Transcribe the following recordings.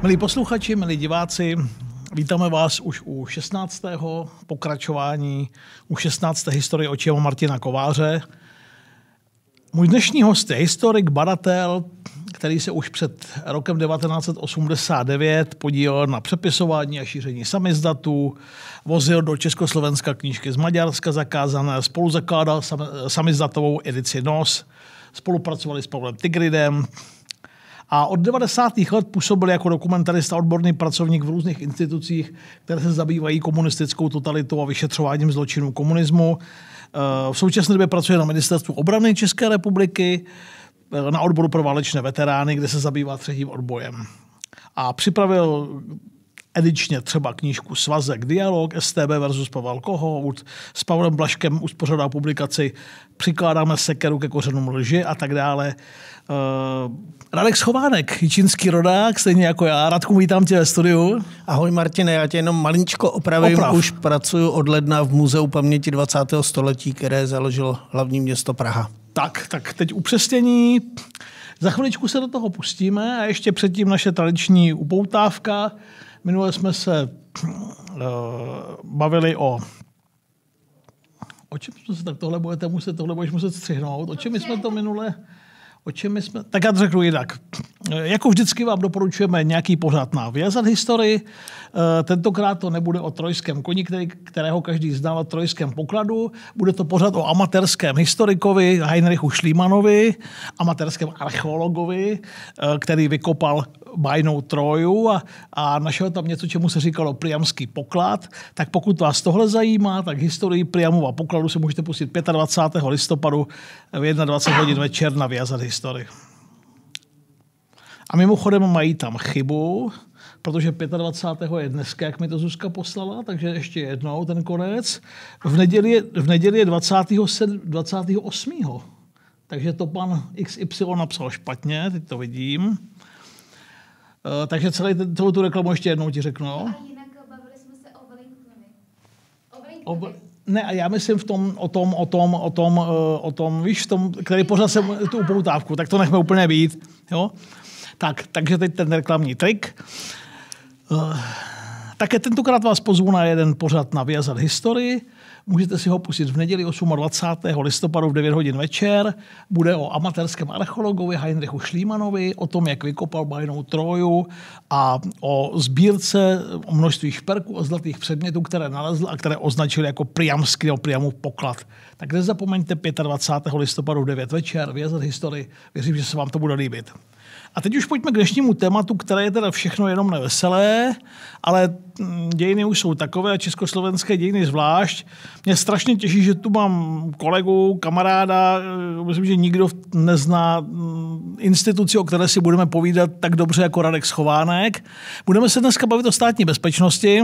Milí posluchači, milí diváci, vítáme vás už u 16. pokračování, u 16. historie očima Martina Kováře. Můj dnešní host je historik, badatel, který se už před rokem 1989 podílel na přepisování a šíření samizdatů, vozil do Československa knížky z Maďarska zakázané, spoluzakládal samizdatovou edici NOS, spolupracovali s Pavlem Tigridem a od 90. let působil jako dokumentarista, odborný pracovník v různých institucích, které se zabývají komunistickou totalitou a vyšetřováním zločinů komunismu. V současné době pracuje na Ministerstvu obrany České republiky, na odboru pro válečné veterány, kde se zabývá třetím odbojem. A připravil edičně třeba knížku Svazek, Dialog, StB versus Pavel Kohout, s Pavlem Blažkem uspořádá publikaci Přikládáme sekeru ke kořenům lži a tak dále. Radek Schovánek, jičínský rodák, stejně jako já. Radku, vítám tě ve studiu. Ahoj Martine, já tě jenom maličko opravím. Už pracuji od ledna v Muzeu paměti 20. století, které založilo hlavní město Praha. Tak teď upřesnění. Za chviličku se do toho pustíme a ještě předtím naše tradiční upoutávka. Minule jsme se bavili o čem jsme se, tak tohle budeš muset střihnout. O čem jsme to minule... Tak já to řeknu jinak. Jako vždycky vám doporučujeme nějaký pořad na Vyjazat historii. Tentokrát to nebude o trojském koni, kterého každý znal, o trojském pokladu. Bude to pořad o amatérském historikovi Heinrichu Schliemannovi, amatérském archeologovi, který vykopal bájnou Troju a našel tam něco, čemu se říkalo Priamský poklad. Tak pokud vás tohle zajímá, tak historii Priamova pokladu se můžete pustit 25. listopadu v 21 hodin večer na Vyjazat historii. A mimochodem mají tam chybu, protože 25. je dneska, jak mi to Zuzka poslala, takže ještě jednou ten konec. V neděli je 28. Takže to pan XY napsal špatně, teď to vidím. Takže celou tu reklamu ještě jednou ti řeknu. A jinak bavili jsme se o Wellingtonovi. Ne, a já myslím o tom, víš, v tom, který pořád jsem tu upoutávku, tak to nechme úplně být. Jo? Takže teď ten reklamní trik. Také tentokrát vás pozvu na jeden pořad na Vyjazat historii. Můžete si ho pustit v neděli 28. listopadu v 9 hodin večer. Bude o amatérském archeologovi Heinrichu Schliemannovi, o tom, jak vykopal bájnou Troju a o sbírce, o množství šperků a zlatých předmětů, které nalezl a které označili jako Priamský nebo Priamův poklad. Tak nezapomeňte 25. listopadu v 9 večer Vyjazat historii. Věřím, že se vám to bude líbit. A teď už pojďme k dnešnímu tématu, které je teda všechno jenom neveselé, ale dějiny už jsou takové a československé dějiny zvlášť. Mě strašně těší, že tu mám kolegu, kamaráda, myslím, že nikdo nezná instituci, o které si budeme povídat tak dobře jako Radek Schovánek. Budeme se dneska bavit o státní bezpečnosti,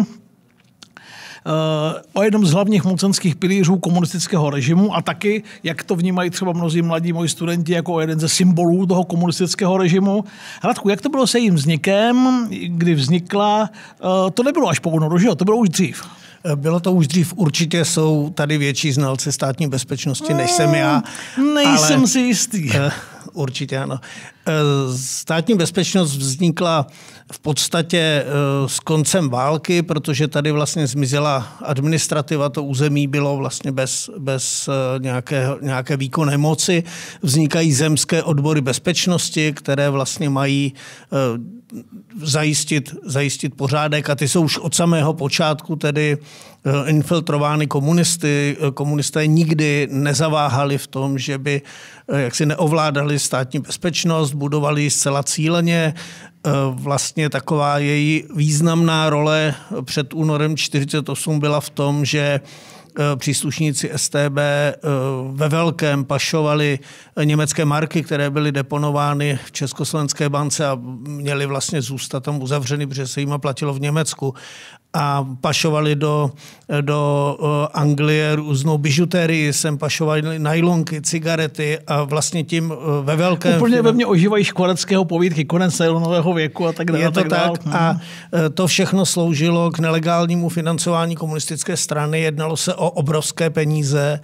o jednom z hlavních mocenských pilířů komunistického režimu a taky, jak to vnímají třeba mnozí mladí moji studenti jako jeden ze symbolů toho komunistického režimu. Radku, jak to bylo se jejím vznikem, kdy vznikla? To nebylo až po únoru, že jo? To bylo už dřív. Bylo to už dřív, určitě jsou tady větší znalci státní bezpečnosti, než jsem já. Nejsem si jistý. Určitě ano. Státní bezpečnost vznikla v podstatě s koncem války, protože tady vlastně zmizela administrativa, to území bylo vlastně bez nějaké výkonné moci. Vznikají zemské odbory bezpečnosti, které vlastně mají zajistit pořádek a ty jsou už od samého počátku tedy infiltrovány komunisty. Komunisté nikdy nezaváhali v tom, že by jaksi neovládali státní bezpečnost, budovali ji zcela cíleně. Vlastně taková její významná role před únorem 1948 byla v tom, že příslušníci StB ve velkém pašovali německé marky, které byly deponovány v Československé bance a měly vlastně zůstat tam uzavřeny, protože se jim platilo v Německu. A pašovali do Anglie různou bižuterii, sem pašovali nylonky, cigarety a vlastně tím ve velkém... Úplně ve mně ožívají Škvareckého povídky, konec nového věku a tak dále. Je to tak a to všechno sloužilo k nelegálnímu financování komunistické strany, jednalo se o obrovské peníze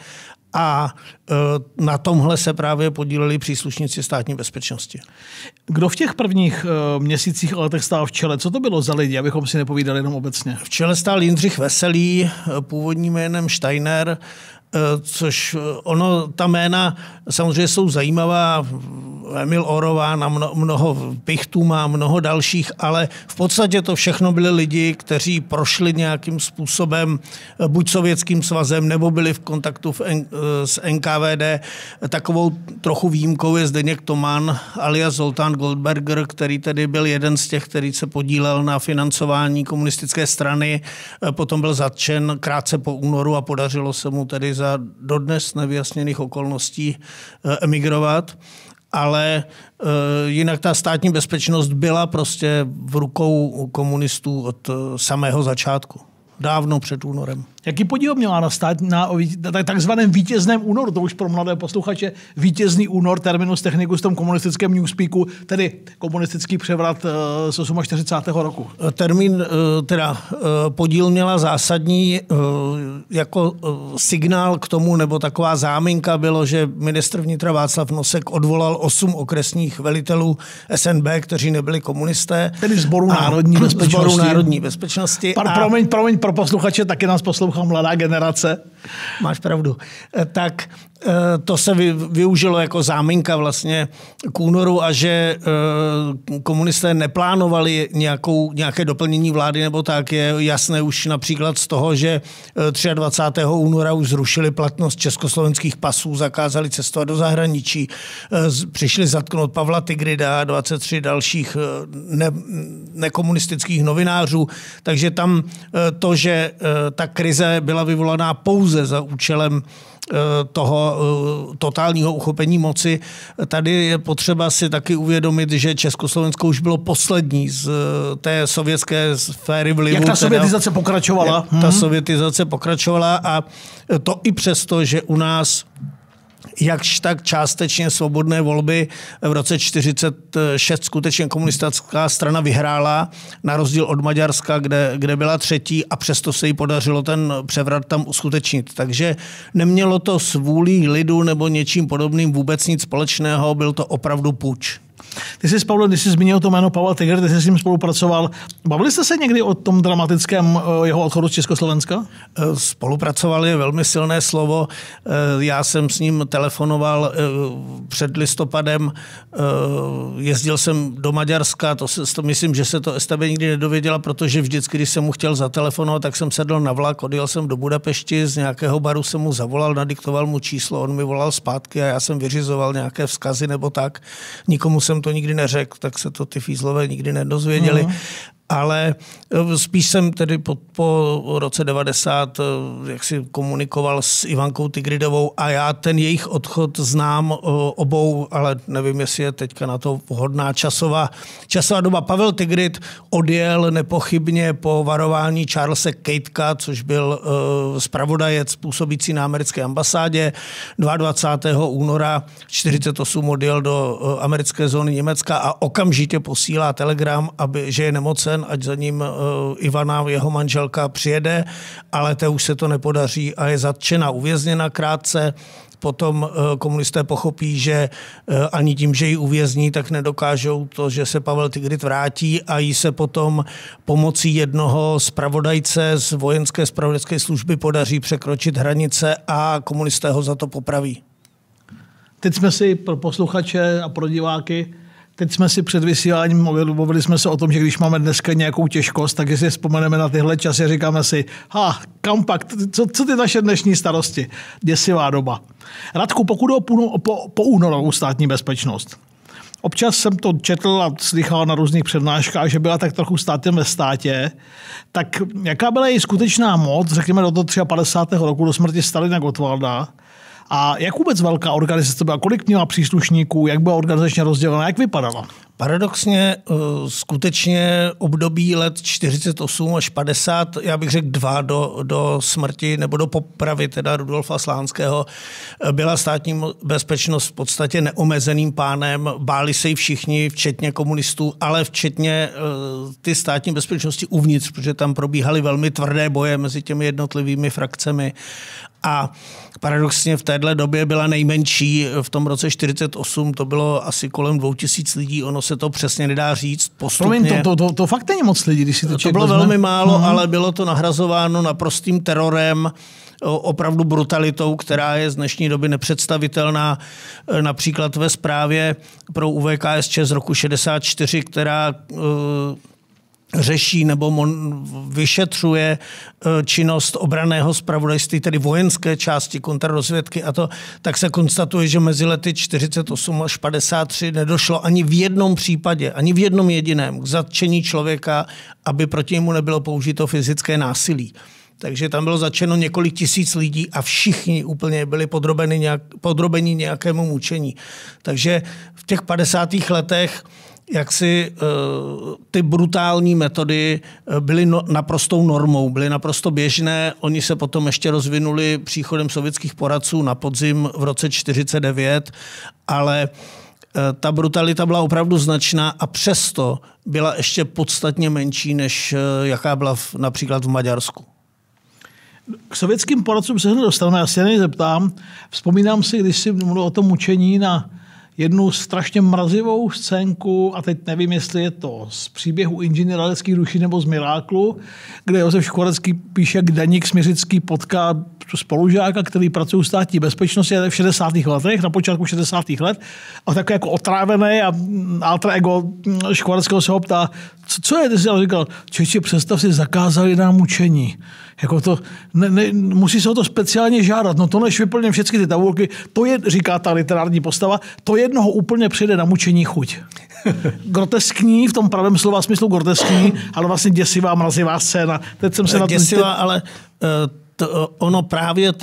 a na tomhle se právě podíleli příslušníci státní bezpečnosti. Kdo v těch prvních měsících a letech stál v čele? Co to bylo za lidi, abychom si nepovídali jenom obecně? V čele stál Jindřich Veselý, původním jménem Steiner, což ta jména samozřejmě jsou zajímavá. Emil Orován a mnoho Pichtů má mnoho dalších, ale v podstatě to všechno byli lidi, kteří prošli nějakým způsobem buď Sovětským svazem, nebo byli v kontaktu s NKVD. Takovou trochu výjimkou je Zdeněk Toman alias Zoltán Goldberger, který tedy byl jeden z těch, který se podílel na financování komunistické strany. Potom byl zatčen krátce po únoru a podařilo se mu tedy za dodnes nevyjasněných okolností emigrovat. Ale jinak ta státní bezpečnost byla prostě v rukou komunistů od samého začátku. Dávno před únorem. Jaký podíl měla na takzvaném vítězném únoru? To už pro mladé posluchače vítězný únor, terminus technicus v tom komunistickém newspeaku, tedy komunistický převrat z 48. roku. Podíl měla zásadní jako signál k tomu, nebo taková záminka bylo, že ministr vnitra Václav Nosek odvolal 8 okresních velitelů SNB, kteří nebyli komunisté. Tedy Sboru národní bezpečnosti. Promiň pro posluchače, taky nás poslouchá mladá generace. Máš pravdu. Tak to se využilo jako záminka vlastně k únoru a že komunisté neplánovali nějaké doplnění vlády nebo tak, je jasné už například z toho, že 23. února už zrušili platnost československých pasů, zakázali cestovat do zahraničí, přišli zatknout Pavla Tigrida a 23 dalších nekomunistických novinářů, takže tam to, že ta krize byla vyvolaná pouze za účelem toho totálního uchopení moci. Tady je potřeba si taky uvědomit, že Československo už bylo poslední z té sovětské sféry vlivu. Jak ta sovětizace pokračovala? Ta sovětizace pokračovala a to i přesto, že u nás jakž tak částečně svobodné volby v roce 1946 skutečně komunistická strana vyhrála, na rozdíl od Maďarska, kde byla třetí a přesto se jí podařilo ten převrat tam uskutečnit. Takže nemělo to s vůlí lidu nebo něčím podobným vůbec nic společného, byl to opravdu puč. Ty jsi, Pavle, když jsi zmínil to jméno Pavla Tigr, ty jsi s ním spolupracoval. Bavili jste se někdy o tom dramatickém jeho odchodu z Československa? Spolupracovali je velmi silné slovo. Já jsem s ním telefonoval před listopadem. Jezdil jsem do Maďarska, to myslím, že se to StB nikdy nedověděla, protože vždycky, když jsem mu chtěl zatelefonovat, tak jsem sedl na vlak, odjel jsem do Budapešti, z nějakého baru jsem mu zavolal, nadiktoval mu číslo, on mi volal zpátky a já jsem vyřizoval nějaké vzkazy nebo tak. Nikomu jsem to nikdy neřekl, tak se to ty fízlové nikdy nedozvěděli. Ale spíš jsem tedy po roce 90 jak si komunikoval s Ivankou Tigridovou a já ten jejich odchod znám obou, ale nevím, jestli je teďka na to vhodná časová doba. Pavel Tigrid odjel nepochybně po varování Charlese Keitka, což byl zpravodajec působící na americké ambasádě. 22. února 1948 odjel do americké zóny Německa a okamžitě posílá telegram, že je nemocen, ať za ním Ivana, jeho manželka, přijede, ale to už se to nepodaří a je zatčena, uvězněna krátce. Potom komunisté pochopí, že ani tím, že ji uvězní, tak nedokážou to, že se Pavel Tigrid vrátí a jí se potom pomocí jednoho zpravodajce z vojenské zpravodajské služby podaří překročit hranice a komunisté ho za to popraví. Teď jsme si pro posluchače a pro diváky před vysíláním mluvili jsme se o tom, že když máme dneska nějakou těžkost, tak jestli vzpomeneme na tyhle časy, říkáme si, kampak, co ty naše dnešní starosti? Děsivá doba. Radku, pokud po únorovou státní bezpečnost. Občas jsem to četl a slychal na různých přednáškách, že byla tak trochu státem ve státě. Tak jaká byla její skutečná moc, řekněme do toho 53. roku, do smrti Stalina Gottwalda? A jak vůbec velká organizace byla? Kolik měla příslušníků? Jak byla organizačně rozdělená? Jak vypadala? Paradoxně skutečně období let 48 až 50, já bych řekl 2 do smrti nebo do popravy teda Rudolfa Slánského, byla státní bezpečnost v podstatě neomezeným pánem. Báli se jí všichni, včetně komunistů, ale včetně ty státní bezpečnosti uvnitř, protože tam probíhaly velmi tvrdé boje mezi těmi jednotlivými frakcemi. A paradoxně v téhle době byla nejmenší, v tom roce 48 to bylo asi kolem 2000 lidí, ono se to přesně nedá říct postupně. Promiň, to fakt není moc lidí, když si to To bylo velmi málo, ale bylo to nahrazováno naprostým terorem, opravdu brutalitou, která je z dnešní doby nepředstavitelná. Například ve zprávě pro UVKSČ z roku 64, která řeší nebo vyšetřuje činnost obranného zpravodajství, tedy vojenské části kontrarozvědky a to, tak se konstatuje, že mezi lety 48 až 53 nedošlo ani v jednom případě, ani v jednom jediném k zatčení člověka, aby proti němu nebylo použito fyzické násilí. Takže tam bylo zatčeno několik tisíc lidí a všichni úplně byli podrobeni nějakému mučení. Takže v těch 50. letech jaksi ty brutální metody byly naprostou normou, byly naprosto běžné. Oni se potom ještě rozvinuli příchodem sovětských poradců na podzim v roce 49, ale ta brutalita byla opravdu značná a přesto byla ještě podstatně menší, než jaká byla například v Maďarsku. K sovětským poradcům se hned dostaneme, já se zeptám. Vzpomínám si, když si mluvil o tom mučení na jednu strašně mrazivou scénku, a teď nevím, jestli je to z příběhu inženýra lidských duší nebo z Miráklu, kde Josef Škvorecký píše, jak Daník Smiřický potká spolužáka, který pracuje u státní bezpečnosti v 60. letech, na počátku 60. let, a takový jako otrávený a alter ego Škvoreckého se ho ptá, co je? Ty jsi říkal, čeči, představ si, zakázali nám mučení. Jako to, musí se o to speciálně žádat. No to než vyplním všechny ty tabulky, to je, říká ta literární postava, to jednoho úplně přijde na mučení chuť. Groteskní, v tom pravém slova smyslu groteskní, ale vlastně děsivá, mrazivá scéna. Teď jsem se na to... Děsivá, ale ono právě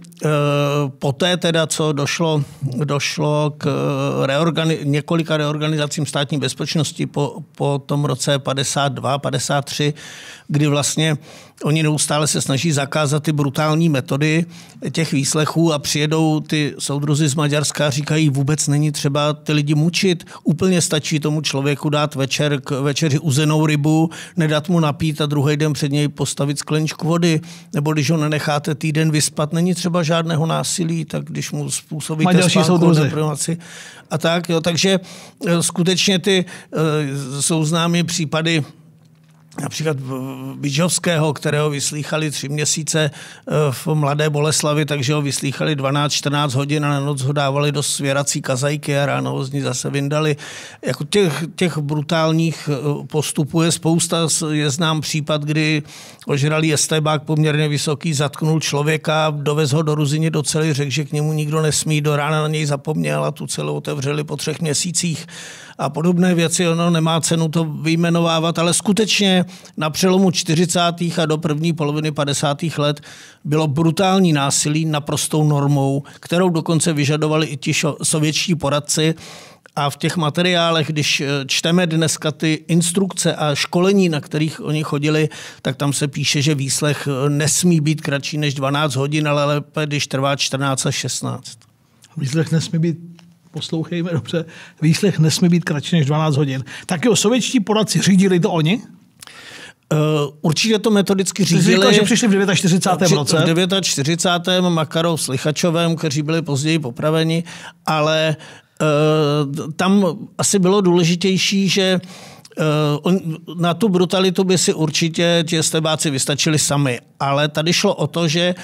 poté teda, co došlo k několika reorganizacím státní bezpečnosti po tom roce 52, 53, kdy vlastně oni neustále se snaží zakázat ty brutální metody těch výslechů a přijedou ty soudruzi z Maďarska a říkají, vůbec není třeba ty lidi mučit, úplně stačí tomu člověku dát k večeři uzenou rybu, nedat mu napít a druhý den před něj postavit skleničku vody, nebo když ho nenecháte týden vyspat, není třeba žádného násilí, tak když mu způsobíte spánkovou deprivaci a tak. Jo, takže skutečně jsou známé případy například Bydžovského, kterého vyslýchali 3 měsíce v Mladé Boleslavi, takže ho vyslýchali 12-14 hodin a na noc ho dávali do svěrací kazajky a ráno ho z ní zase vyndali. Jako těch brutálních postupů je spousta. Je znám případ, kdy ožralý estébák poměrně vysoký zatknul člověka, dovez ho do Ruzyně do cely, řekl, že k němu nikdo nesmí, do rána na něj zapomněl a tu celu otevřeli po 3 měsících. A podobné věci, ono nemá cenu to vyjmenovávat, ale skutečně na přelomu 40. a do první poloviny 50. let bylo brutální násilí naprostou normou, kterou dokonce vyžadovali i ti sovětští poradci. A v těch materiálech, když čteme dneska ty instrukce a školení, na kterých oni chodili, tak tam se píše, že výslech nesmí být kratší než 12 hodin, ale lépe, když trvá 14 až 16. Výslech nesmí být, poslouchejme dobře, výslech nesmí být kratší než 12 hodin. Tak jo, sovětští poradci, řídili to oni? Určitě to metodicky řídili. Říkal, že přišli v 49. roce. V 49. Makarov s Lichačovem, kteří byli později popraveni, ale tam asi bylo důležitější, že na tu brutalitu by si určitě ti estébáci vystačili sami. Ale tady šlo o to, že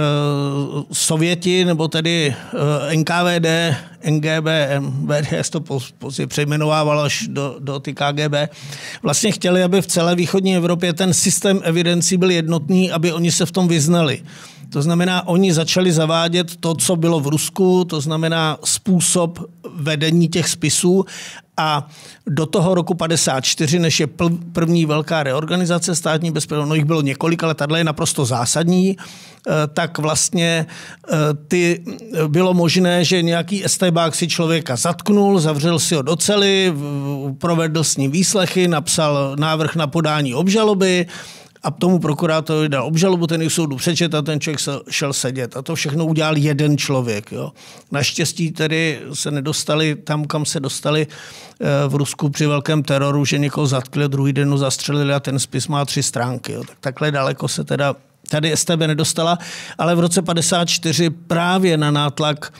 Sověti, nebo tedy NKVD, NGB, MVD, to později přejmenovávalo až do ty KGB, vlastně chtěli, aby v celé východní Evropě ten systém evidencí byl jednotný, aby oni se v tom vyznali. To znamená, oni začali zavádět to, co bylo v Rusku, to znamená způsob vedení těch spisů A do toho roku 54, než je první velká reorganizace státní bezpečnosti, no jich bylo několik, ale tato je naprosto zásadní, tak vlastně bylo možné, že nějaký estébák si člověka zatknul, zavřel si ho do cely, provedl s ním výslechy, napsal návrh na podání obžaloby a tomu prokurátorovi dal obžalobu, ten ji soudu přečet a ten člověk šel sedět. A to všechno udělal jeden člověk. Jo. Naštěstí tedy se nedostali tam, kam se dostali v Rusku při velkém teroru, že někoho zatkli, druhý den ho zastřelili a ten spis má 3 stránky. Jo. Tak takhle daleko se teda tady StB nedostala, ale v roce 54 právě na nátlak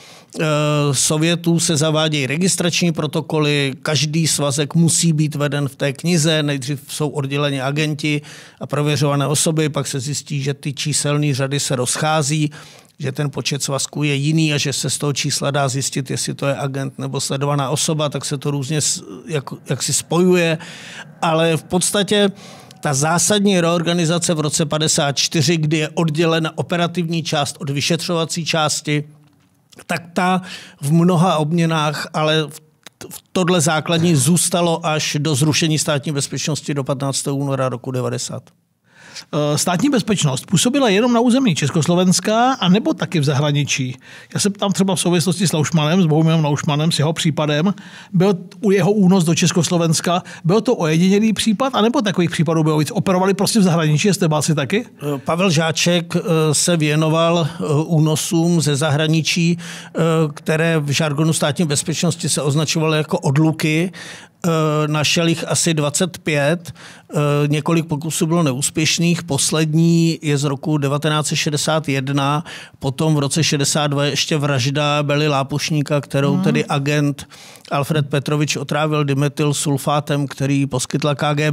Sovětů se zavádějí registrační protokoly, každý svazek musí být veden v té knize, nejdřív jsou odděleni agenti a prověřované osoby, pak se zjistí, že ty číselné řady se rozchází, že ten počet svazků je jiný a že se z toho čísla dá zjistit, jestli to je agent nebo sledovaná osoba, tak se to různě jak si spojuje, ale v podstatě ta zásadní reorganizace v roce 54, kdy je oddělena operativní část od vyšetřovací části, tak ta v mnoha obměnách, ale v tohle základní zůstalo až do zrušení státní bezpečnosti do 15. února roku 90. Státní bezpečnost působila jenom na území Československa a nebo taky v zahraničí. Já se ptám třeba v souvislosti s Laušmanem, s Bohumilem Laušmanem, s jeho případem. Byl u jeho únos do Československa, byl to ojedinělý případ, anebo takových případů bylo víc? Operovali prostě v zahraničí, estébáci taky? Pavel Žáček se věnoval únosům ze zahraničí, které v žargonu státní bezpečnosti se označovaly jako odluky. Našel jich asi 25, několik pokusů bylo neúspěšných, poslední je z roku 1961, potom v roce 62 ještě vražda Bely Lápošníka, kterou tedy agent Alfred Petrovič otrávil dimethylsulfátem, který poskytla KGB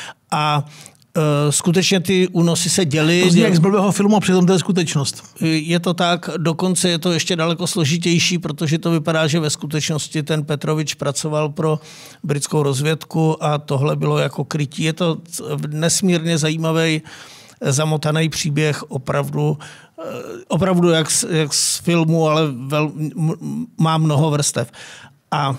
a skutečně ty únosy se děly. To zní jak z blbého filmu a přitom to je skutečnost. Je to tak, dokonce je to ještě daleko složitější, protože to vypadá, že ve skutečnosti ten Petrovič pracoval pro britskou rozvědku a tohle bylo jako krytí. Je to nesmírně zajímavý, zamotaný příběh, opravdu jak z filmu, ale má mnoho vrstev. A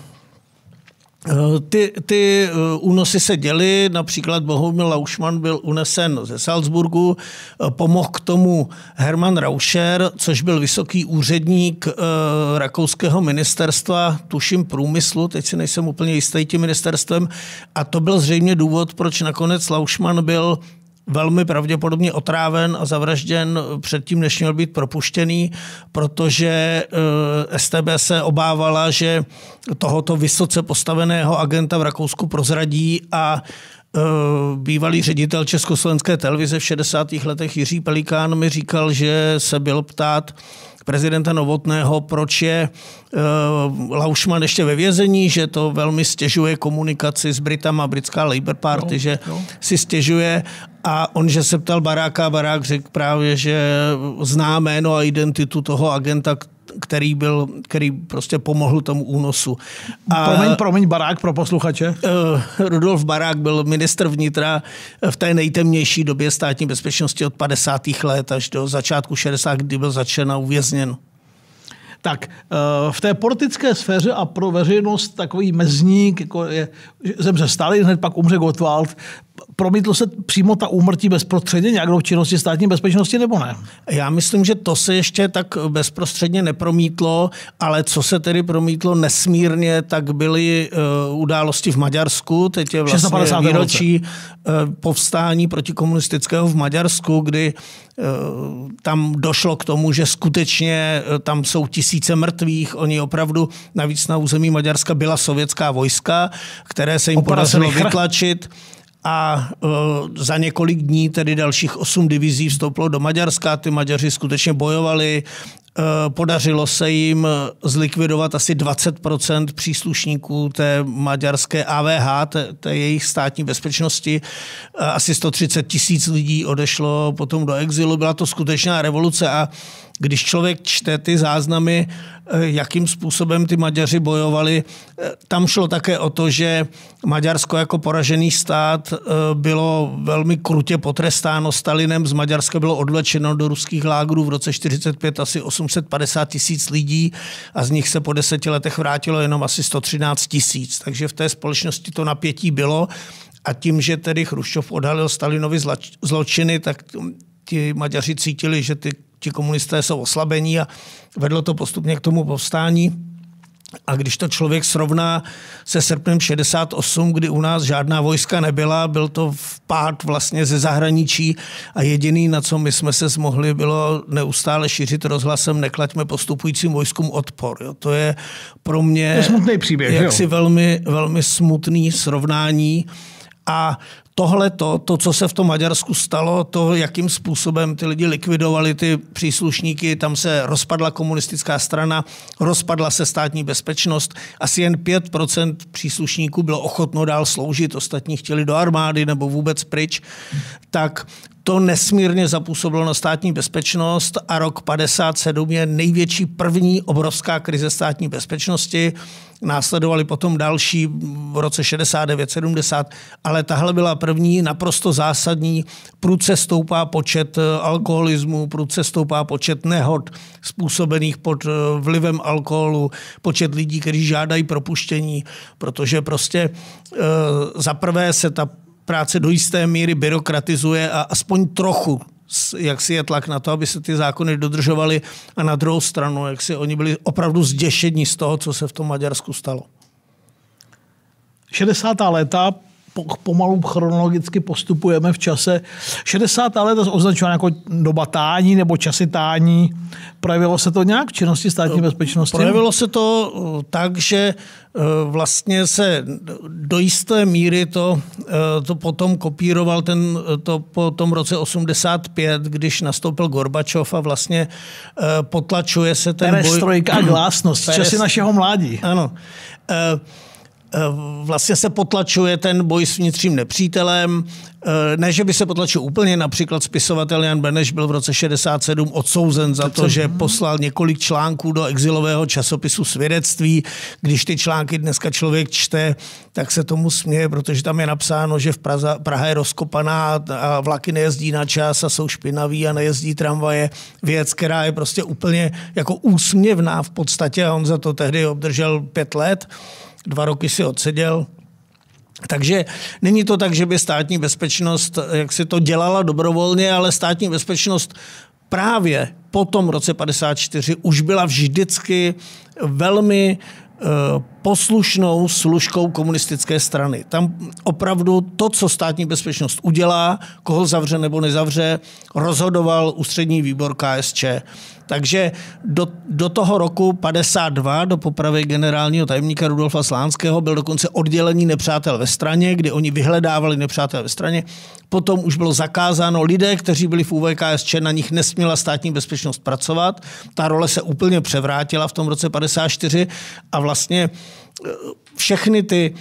ty únosy se děly, například Bohumil Laušman byl unesen ze Salzburgu, pomohl k tomu Hermann Rauscher, což byl vysoký úředník rakouského ministerstva, tuším průmyslu, teď si nejsem úplně jistý tím ministerstvem, a to byl zřejmě důvod, proč nakonec Laušman byl velmi pravděpodobně otráven a zavražděn předtím, než měl být propuštěný, protože StB se obávala, že tohoto vysoce postaveného agenta v Rakousku prozradí a bývalý ředitel Československé televize v 60. letech Jiří Pelikán mi říkal, že se byl ptát prezidenta Novotného, proč je Laušman ještě ve vězení, že to velmi stěžuje komunikaci s Britama, britská Labour Party, že si stěžuje. A on, že se ptal Baráka, Barák řekl právě, že zná jméno a identitu toho agenta, který prostě pomohl tomu únosu. Promiň, Barák pro posluchače. Rudolf Barák byl ministr vnitra v té nejtemnější době státní bezpečnosti od 50. let až do začátku 60., kdy byl zatčen a uvězněn. Tak v té politické sféře a pro veřejnost takový mezník, jako zemře Stalin, hned pak umře Gottwald, promítlo se přímo ta úmrtí bezprostředně nějak do činnosti státní bezpečnosti nebo ne? Já myslím, že to se ještě tak bezprostředně nepromítlo, ale co se tedy promítlo nesmírně, tak byly události v Maďarsku. Teď je vlastně výročí povstání protikomunistického v Maďarsku, kdy tam došlo k tomu, že skutečně tam jsou tisíce mrtvých. Oni opravdu, navíc na území Maďarska byla sovětská vojska, které se jim podařilo vytlačit. A za několik dní tedy dalších 8 divizí vstoupilo do Maďarska. Ty Maďaři skutečně bojovali. Podařilo se jim zlikvidovat asi 20% příslušníků té maďarské AVH, té jejich státní bezpečnosti. Asi 130 000 lidí odešlo potom do exilu. Byla to skutečná revoluce a když člověk čte ty záznamy, jakým způsobem ty Maďaři bojovali, tam šlo také o to, že Maďarsko jako poražený stát bylo velmi krutě potrestáno Stalinem. Z Maďarska bylo odvlečeno do ruských lágrů v roce 1945 asi 850 000 lidí a z nich se po 10 letech vrátilo jenom asi 113 000. Takže v té společnosti to napětí bylo a tím, že tedy Chruščov odhalil Stalinovi zločiny, tak ti Maďaři cítili, že ti komunisté jsou oslabení a vedlo to postupně k tomu povstání. A když to člověk srovná se srpnem 68, kdy u nás žádná vojska nebyla, byl to vpád vlastně ze zahraničí a jediný, na co my jsme se zmohli, bylo neustále šířit rozhlasem neklaďme postupujícím vojskům odpor. Jo. To je pro mě smutný příběh, jaksi velmi, velmi smutný srovnání. A tohle, to, co se v tom Maďarsku stalo, to, jakým způsobem ty lidi likvidovali ty příslušníky, tam se rozpadla komunistická strana, rozpadla se státní bezpečnost, asi jen 5% příslušníků bylo ochotno dál sloužit, ostatní chtěli do armády nebo vůbec pryč, tak to nesmírně zapůsobilo na státní bezpečnost a rok 57 je největší první obrovská krize státní bezpečnosti. Následovali potom další v roce 69, 70, ale tahle byla první naprosto zásadní. Prudce stoupá počet alkoholismu, prudce stoupá počet nehod způsobených pod vlivem alkoholu, počet lidí, kteří žádají propuštění, protože prostě za prvé se ta práce do jisté míry byrokratizuje a aspoň trochu jak si je tlak na to, aby se ty zákony dodržovaly a na druhou stranu, jak si oni byli opravdu zděšení z toho, co se v tom Maďarsku stalo. 60. léta, pomalu chronologicky postupujeme v čase. 60. léta označována jako doba tání nebo časy tání. Projevilo se to nějak v činnosti státní bezpečnosti? Projevilo se to tak, že vlastně se do jisté míry to potom kopíroval po tom roce 85, když nastoupil Gorbačov a vlastně potlačuje se ten boj. Perestrojka a glásnost, časy našeho mládí. Ano. Vlastně se potlačuje ten boj s vnitřním nepřítelem. Ne, že by se potlačil úplně, například spisovatel Jan Beneš byl v roce 67 odsouzen za to, že poslal několik článků do exilového časopisu Svědectví. Když ty články dneska člověk čte, tak se tomu směje, protože tam je napsáno, že Praha je rozkopaná a vlaky nejezdí na čas a jsou špinaví a nejezdí tramvaje. Věc, která je prostě úplně jako úsměvná v podstatě a on za to tehdy obdržel 5 let. 2 roky si odseděl. Takže není to tak, že by státní bezpečnost jak si to dělala dobrovolně, ale státní bezpečnost právě po tom roce 54 už byla vždycky velmi poslušnou služkou komunistické strany. Tam opravdu to, co státní bezpečnost udělá, koho zavře nebo nezavře, rozhodoval ústřední výbor KSČ. Takže do toho roku 52, do popravy generálního tajemníka Rudolfa Slánského, byl dokonce oddělení nepřátel ve straně, kdy oni vyhledávali nepřátel ve straně. Potom už bylo zakázáno lidé, kteří byli v ÚVKSČ, na nich nesměla státní bezpečnost pracovat. Ta role se úplně převrátila v tom roce 54 a vlastně všechny ty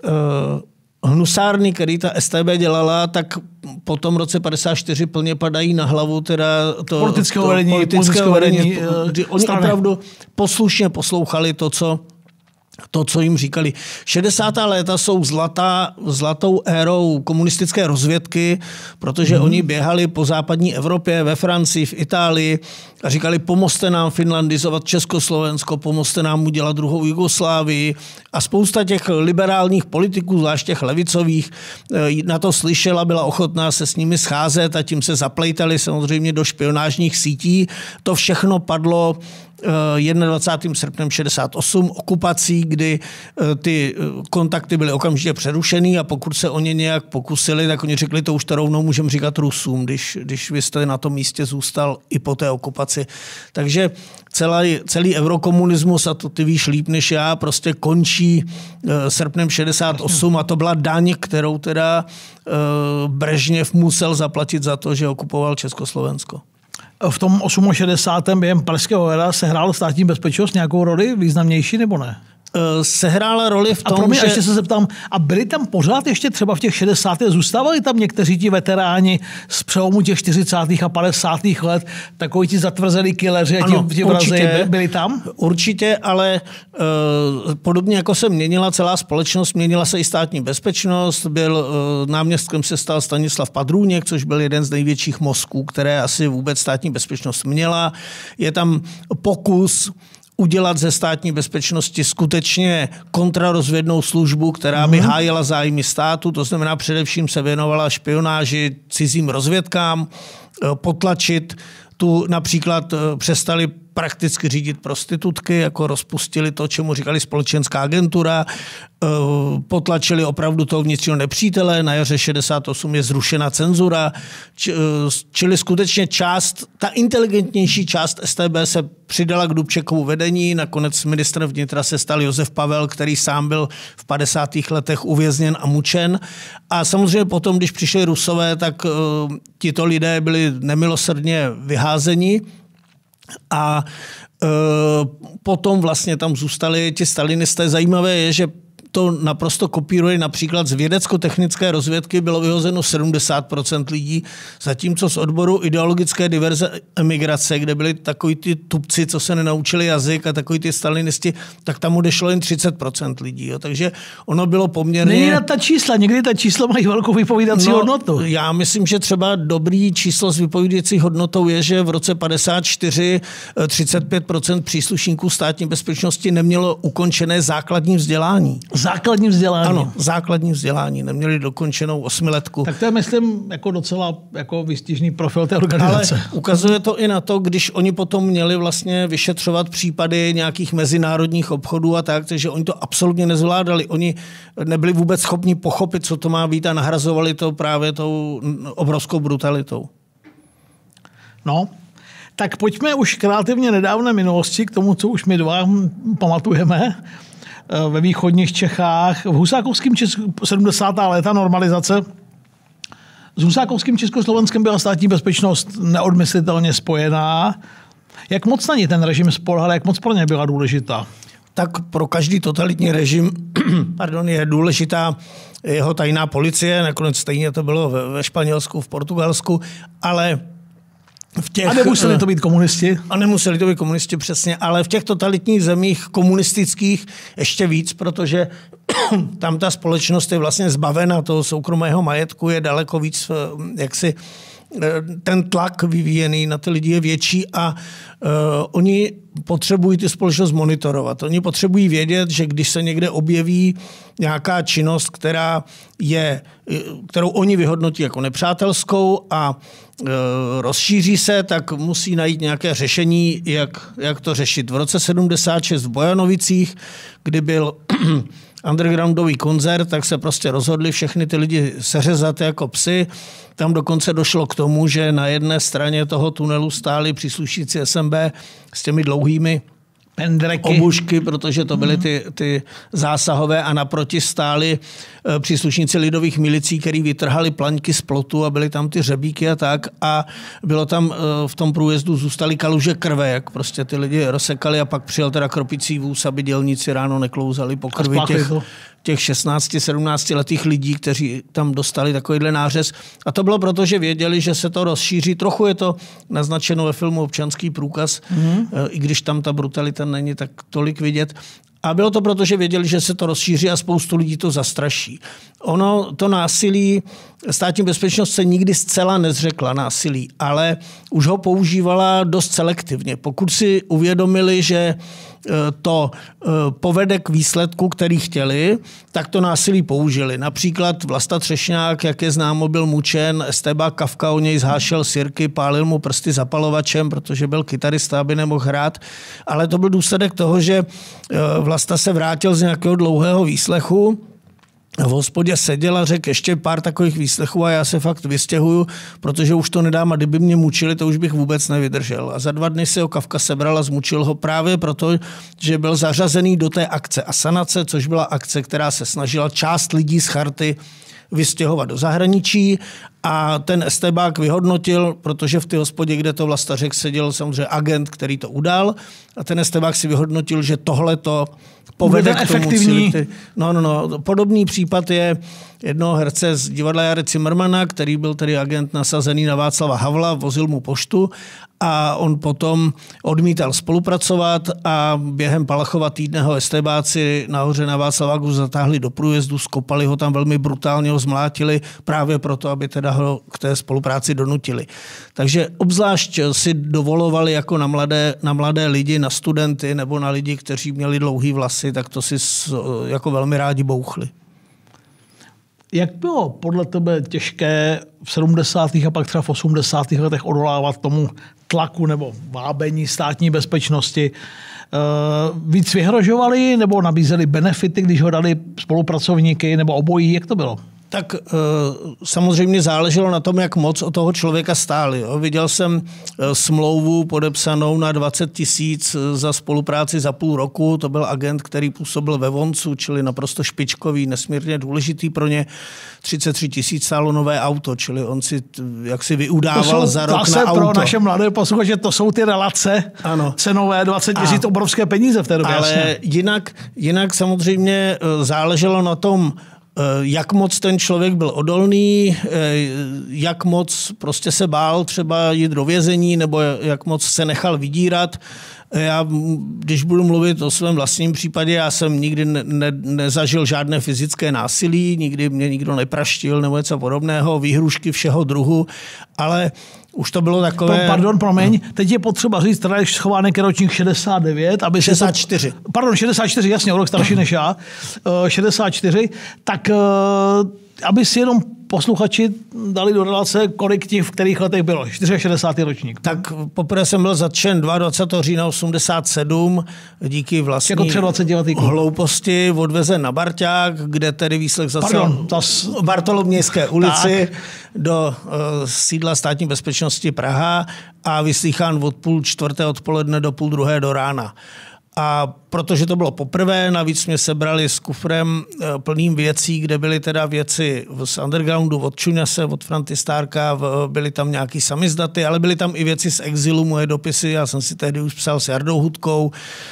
hnusárny, který ta StB dělala, tak po tom roce 54 plně padají na hlavu teda politického vedení. Oni opravdu poslušně poslouchali to, co jim říkali. 60. léta jsou zlatou érou komunistické rozvědky, protože oni běhali po západní Evropě, ve Francii, v Itálii a říkali, pomozte nám finlandizovat Československo, pomozte nám udělat druhou Jugoslávii. A spousta těch liberálních politiků, zvlášť těch levicových, na to slyšela, byla ochotná se s nimi scházet a tím se zaplejtali samozřejmě do špionážních sítí. To všechno padlo 21. srpnem 68 okupací, kdy ty kontakty byly okamžitě přerušený a pokud se o ně nějak pokusili, tak oni řekli, to už to rovnou můžeme říkat Rusům, když vy jste na tom místě zůstal i po té okupaci. Takže celý eurokomunismus, a to ty víš líp než já, prostě končí srpnem 68 a to byla daň, kterou teda Brežněv musel zaplatit za to, že okupoval Československo. V tom 68. během Pražského jara se hrála státní bezpečnost nějakou roli významnější nebo ne? sehrála roli v tom, že... ještě se zeptám, a byli tam pořád ještě třeba v těch 60. zůstávali tam někteří ti veteráni z přelomu těch 40. a 50. let, takoví ti zatvrzelí killeři a ti vrazi, byli tam? Určitě, ale podobně jako se měnila celá společnost, měnila se i státní bezpečnost, byl náměstkem se stal Stanislav Padrůněk, což byl jeden z největších mozků, které asi vůbec státní bezpečnost měla. Je tam pokus udělat ze státní bezpečnosti skutečně kontrarozvědnou službu, která by hájila zájmy státu, to znamená především se věnovala špionáži, cizím rozvědkám, potlačit tu například přestali prakticky řídit prostitutky, jako rozpustili to, čemu říkali společenská agentura, potlačili opravdu toho vnitřního nepřítele, na jaře 68 je zrušena cenzura, čili skutečně ta inteligentnější část StB se přidala k Dubčekovu vedení, nakonec ministrem vnitra se stal Josef Pavel, který sám byl v 50. letech uvězněn a mučen. A samozřejmě potom, když přišli Rusové, tak tito lidé byli nemilosrdně vyházeni. A potom vlastně tam zůstali ti stalinisté. Zajímavé je, že to naprosto kopíruje například z vědecko-technické rozvědky bylo vyhozeno 70% lidí, zatímco z odboru ideologické diverze emigrace, kde byli takový ty tupci, co se nenaučili jazyk a takový ty stalinisti, tak tam odešlo jen 30% lidí. Jo. Takže ono bylo poměrně... Není na ta čísla, někdy ta čísla mají velkou vypovídací hodnotu. Já myslím, že třeba dobrý číslo s vypovídací hodnotou je, že v roce 54 35% příslušníků státní bezpečnosti nemělo ukončené základní vzdělání. Základní vzdělání. Ano, základní vzdělání. Neměli dokončenou 8letku. Tak to je, myslím, jako docela jako výstižný profil té organizace. Ale ukazuje to i na to, když oni potom měli vlastně vyšetřovat případy nějakých mezinárodních obchodů a tak, takže oni to absolutně nezvládali. Oni nebyli vůbec schopni pochopit, co to má být a nahrazovali to právě tou obrovskou brutalitou. No, tak pojďme už k relativně nedávné minulosti, k tomu, co už my dva pamatujeme. Ve východních Čechách, v Husákovském Česku 70. léta normalizace. S Husákovským Československem byla státní bezpečnost neodmyslitelně spojená. Jak moc na ní ten režim spolehal, jak moc pro ně byla důležitá? Tak pro každý totalitní režim je důležitá jeho tajná policie, nakonec stejně to bylo ve Španělsku, v Portugalsku, ale a nemuseli to být komunisti? A nemuseli to být komunisti, přesně, ale v těch totalitních zemích komunistických ještě víc, protože tam ta společnost je vlastně zbavena toho soukromého majetku, je daleko víc, jaksi ten tlak vyvíjený na ty lidi je větší a oni potřebují ty společnost monitorovat. Oni potřebují vědět, že když se někde objeví nějaká činnost, kterou oni vyhodnotí jako nepřátelskou a rozšíří se, tak musí najít nějaké řešení, jak to řešit. V roce 76 v Bojanovicích, kdy byl undergroundový koncert, tak se prostě rozhodli všechny ty lidi seřezat jako psy. Tam dokonce došlo k tomu, že na jedné straně toho tunelu stáli příslušníci SNB s těmi dlouhými obušky, protože to byly ty zásahové a naproti stáli příslušníci lidových milicí, který vytrhali plaňky z plotu a byly tam ty řebíky a tak a bylo tam v tom průjezdu zůstaly kaluže krve, jak prostě ty lidi rozsekali a pak přijel teda kropicí vůz, aby dělníci ráno neklouzali po krvi těch 16-17 letých lidí, kteří tam dostali takovýhle nářez. A to bylo proto, že věděli, že se to rozšíří. Trochu je to naznačeno ve filmu Občanský průkaz, i když tam ta brutalita není tak tolik vidět. A bylo to proto, že věděli, že se to rozšíří a spoustu lidí to zastraší. Ono, to násilí, státní bezpečnost se nikdy zcela nezřekla násilí, ale už ho používala dost selektivně. Pokud si uvědomili, že to povede k výsledku, který chtěli, tak to násilí použili. Například Vlasta Třešňák, jak je známo, byl mučen, Esteban Kafka o něj zhášel sirky, pálil mu prsty zapalovačem, protože byl kytarista, aby nemohl hrát. Ale to byl důsledek toho, že Vlasta se vrátil z nějakého dlouhého výslechu, v hospodě seděl a řekl ještě pár takových výslechů a já se fakt vystěhuju, protože už to nedám a kdyby mě mučili, to už bych vůbec nevydržel. A za 2 dny si ho Kafka sebral a zmučil ho právě proto, že byl zařazený do té akce Asanace, což byla akce, která se snažila část lidí z Charty vystěhovat do zahraničí A ten estébák vyhodnotil, protože v té hospodě, kde to Vlastařek seděl, samozřejmě agent, který to udal, a ten estébák si vyhodnotil, že tohle to povede k tomu cíli. No. Podobný případ je jednoho herce z divadla Jary Cimrmana, který byl tedy agent nasazený na Václava Havla, vozil mu poštu a on potom odmítal spolupracovat a během Palachova týdne ho estébáci nahoře na Václaváku zatáhli do průjezdu, skopali ho tam velmi brutálně, ho zmlátili právě proto, aby teda ho k té spolupráci donutili. Takže obzvlášť si dovolovali jako na mladé lidi, na studenty nebo na lidi, kteří měli dlouhý vlasy, tak to si jako velmi rádi bouchli. Jak bylo podle tebe těžké v 70. a pak třeba v 80. letech odolávat tomu tlaku nebo vábení státní bezpečnosti? Víc vyhrožovali nebo nabízeli benefity, když ho dali spolupracovníky, nebo obojí? Jak to bylo? Tak samozřejmě záleželo na tom, jak moc od toho člověka stáli. Jo. Viděl jsem smlouvu podepsanou na 20 000 za spolupráci za půl roku. To byl agent, který působil ve Voncu, čili naprosto špičkový, nesmírně důležitý pro ně. 33 000 stálo nové auto, čili on si jaksi vyudával za rok na auto. Pro naše mladé posluchače, to jsou ty relace cenové, 20 000 obrovské peníze v té době. Ale jinak samozřejmě záleželo na tom, jak moc ten člověk byl odolný, jak moc prostě se bál třeba jít do vězení, nebo jak moc se nechal vydírat. Já, když budu mluvit o svém vlastním případě, já jsem nikdy nezažil žádné fyzické násilí, nikdy mě nikdo nepraštil nebo něco podobného, výhrušky všeho druhu, ale už to bylo takové... Promiň, teď je potřeba říct, teda je Schovánek je ročník 69, aby 64. 64, jasně, o rok starší než já, 64, tak aby si jenom posluchači dali do relace, kolik těch v kterých letech bylo. 64. ročník. Tak poprvé jsem byl zatčen 22. října 87 díky vlastní hlouposti odvezen na Barťák, kde tedy výslech zasel Bartolomějské ulici do sídla státní bezpečnosti Praha a vyslýchán od 3:30 odpoledne do 2:30 do rána. A protože to bylo poprvé, navíc mě sebrali s kufrem plným věcí, kde byly teda věci z undergroundu, od Čuňase, od Franty Stárka, byly tam nějaký samizdaty, ale byly tam i věci z exilu, moje dopisy, já jsem si tehdy už psal s Jardou Hudkou,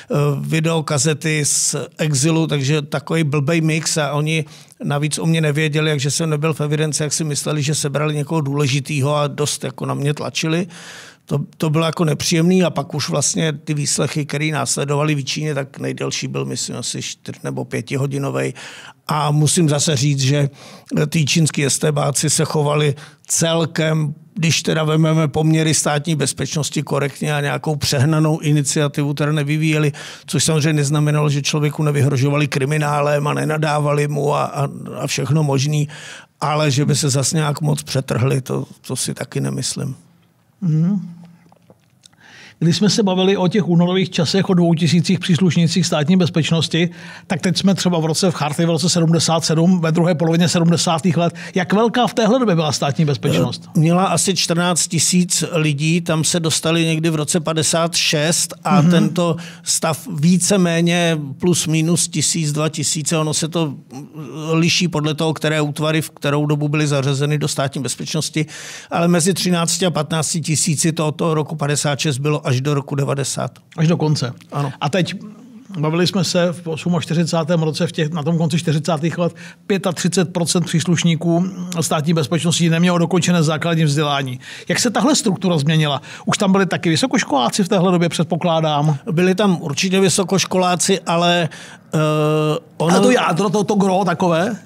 videokazety z exilu, takže takový blbej mix a oni navíc o mě nevěděli, jakže jsem nebyl v evidenci, jak si mysleli, že sebrali někoho důležitého a dost jako na mě tlačili. To bylo jako nepříjemný a pak už vlastně ty výslechy, které následovaly v Číně, tak nejdelší byl, myslím, asi 4 nebo 5 hodinovej. A musím zase říct, že ty čínský estébáci se chovali celkem, když teda vezmeme poměry státní bezpečnosti korektně a nějakou přehnanou iniciativu teda nevyvíjeli, což samozřejmě neznamenalo, že člověku nevyhrožovali kriminálem a nenadávali mu a všechno možný, ale že by se zase nějak moc přetrhli, to si taky nemyslím. Když jsme se bavili o těch únorových časech, o 2000 příslušnících státní bezpečnosti, tak teď jsme třeba v roce 77, ve druhé polovině 70. let. Jak velká v téhle době byla státní bezpečnost? Měla asi 14 000 lidí, tam se dostali někdy v roce 56 a tento stav víceméně plus minus 1000, 2000, ono se to liší podle toho, které útvary v kterou dobu byly zařazeny do státní bezpečnosti, ale mezi 13 a 15 000 toho roku 56 bylo až do roku 90. Až do konce. Ano. A teď bavili jsme se v 48. roce, na tom konci 40. let, 35% příslušníků státní bezpečnosti nemělo dokončené základní vzdělání. Jak se tahle struktura změnila? Už tam byli taky vysokoškoláci v téhle době, předpokládám? Byli tam určitě vysokoškoláci, ale... A to jádro, to gro takové?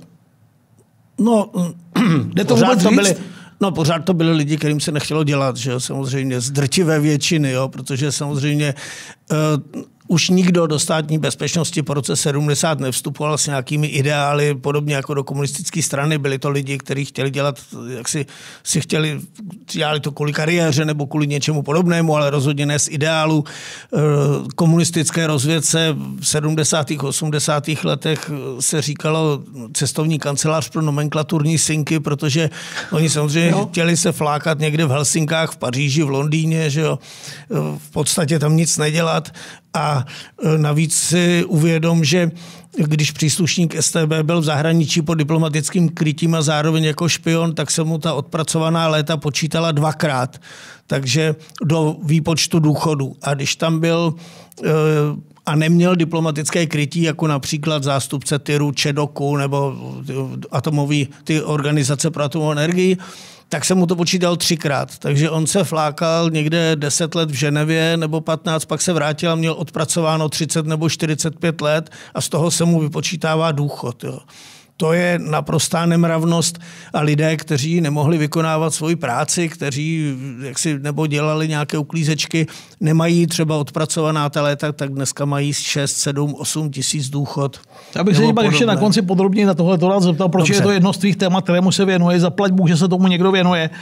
Jde to vůbec říct? Pořád to byli lidi, kterým se nechtělo dělat, že jo, samozřejmě z drtivé většiny, jo, protože samozřejmě už nikdo do státní bezpečnosti po roce 70 nevstupoval s nějakými ideály, podobně jako do komunistické strany. Byli to lidi, kteří chtěli dělat, jak si chtěli, dělali to kvůli kariéře nebo kvůli něčemu podobnému, ale rozhodně ne z ideálu. Komunistické rozvědce v 70. 80. letech se říkalo cestovní kancelář pro nomenklaturní synky, protože oni samozřejmě chtěli se flákat někde v Helsinkách, v Paříži, v Londýně, že jo, v podstatě tam nic nedělat. A navíc si uvědom, že když příslušník StB byl v zahraničí pod diplomatickým krytím a zároveň jako špion, tak se mu ta odpracovaná léta počítala 2krát. Takže do výpočtu důchodu. A když tam byl a neměl diplomatické krytí, jako například zástupce Tyru, Čedoku nebo ty organizace pro atomovou energii, tak se mu to počítal 3krát. Takže on se flákal někde 10 let v Ženevě nebo 15, pak se vrátil a měl odpracováno 30 nebo 45 let a z toho se mu vypočítává důchod. Jo. To je naprostá nemravnost a lidé, kteří nemohli vykonávat svoji práci, kteří nebo dělali nějaké uklízečky, nemají třeba odpracovaná ta léta, tak dneska mají 6, 7, 8 tisíc důchod. Já bych se pak ještě na konci podrobněji na tohle rád zeptal, protože je to jedno z tvých témat, kterému se věnuje. Zaplať Bůh, že se tomu někdo věnuje.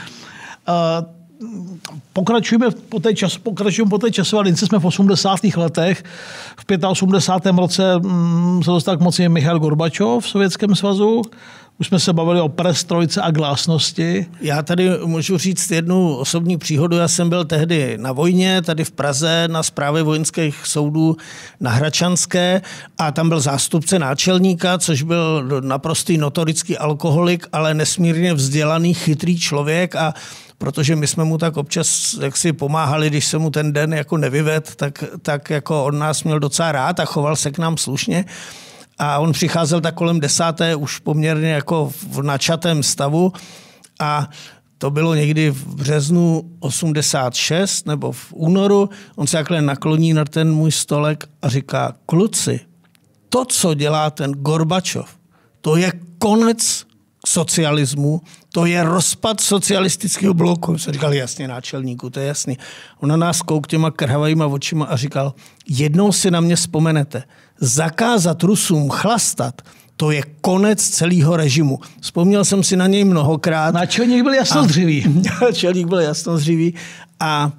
Pokračujeme po té časové lince, jsme v 80. letech. V 85. roce se dostal k moci Michail Gorbačov v Sovětském svazu. Už jsme se bavili o perestrojce a glásnosti. Já tady můžu říct jednu osobní příhodu. Já jsem byl tehdy na vojně, tady v Praze, na správě vojenských soudů na Hračanské a tam byl zástupce náčelníka, což byl naprostý notorický alkoholik, ale nesmírně vzdělaný, chytrý člověk a protože my jsme mu tak občas jaksi pomáhali, když se mu ten den jako nevyved, tak jako on nás měl docela rád a choval se k nám slušně. A on přicházel tak kolem 10. už poměrně jako v načatém stavu a to bylo někdy v březnu 86 nebo v únoru. On se takhle nakloní na ten můj stolek a říká, kluci, to, co dělá ten Gorbačov, to je konec socialismu, to je rozpad socialistického bloku. Jsem říkal, jasně, náčelníku, to je jasný. On na nás kouk těma krhavajýma očima a říkal, jednou si na mě vzpomenete, zakázat Rusům chlastat, to je konec celého režimu. Vzpomněl jsem si na něj mnohokrát. Náčelník byl jasnozřivý. Náčelník byl jasnozřivý a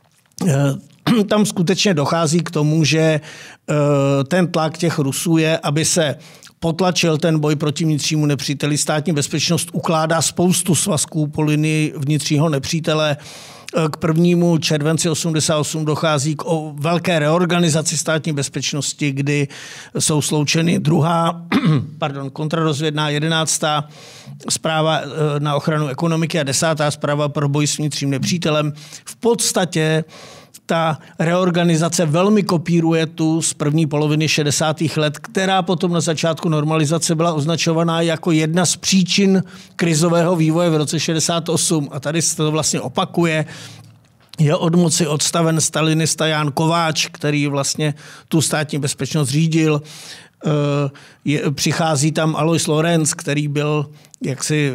tam skutečně dochází k tomu, že ten tlak těch Rusů je, aby se potlačil ten boj proti vnitřnímu nepříteli. Státní bezpečnost ukládá spoustu svazků po linii vnitřního nepřítele. K 1. červenci 88 dochází k velké reorganizaci státní bezpečnosti, kdy jsou sloučeny 2. kontrarozvědná 11. správa na ochranu ekonomiky a 10. správa pro boj s vnitřním nepřítelem. V podstatě ta reorganizace velmi kopíruje tu z první poloviny 60. let, která potom na začátku normalizace byla označovaná jako jedna z příčin krizového vývoje v roce 68. A tady se to vlastně opakuje. Je od moci odstaven stalinista Jan Kováč, který vlastně tu státní bezpečnost řídil. Přichází tam Alois Lorenz, který byl jaksi